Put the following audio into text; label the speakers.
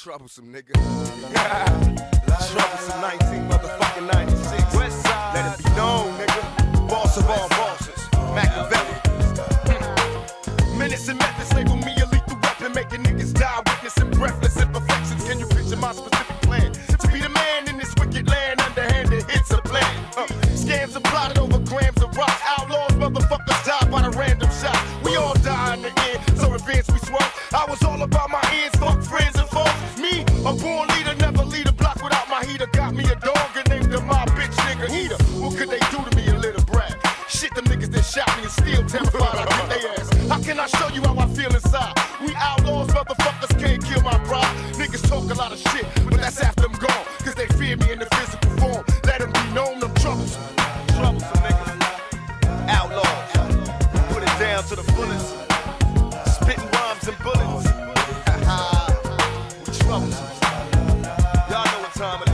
Speaker 1: Troublesome, nigga. Troublesome 19 motherfucking 96. West side. Let it be known, nigga. Boss of all bosses. Machiavelli. Minutes and methods label me a lethal weapon, making niggas die, witnessing breathless imperfections. Can you picture my specific plan? To be the man in this wicked land, underhanded hits a plan. Scams are plotted over grams of rocks. Outlaws, motherfuckers die by the random shot. We all die in the end, so advance we swung. I was all about my ends, fuck friends and foes. Me, a born leader, never lead a block without my heater. Got me a dog and named him my bitch nigga eater. What could they do to me, a little brat? Shit, them niggas that shot me and still terrified I beat they ass. How can I show you how I feel inside? We outlaws, motherfuckers can't kill my pride. Niggas talk a lot of shit, but that's after I'm gone. Cause they fear me in the physical form. Let them be known, them troublesome. Troublesome niggas. Outlaws. Put it down to the fullest. Spitting rhymes and bullets. We troublesome. Y'all know what time it is.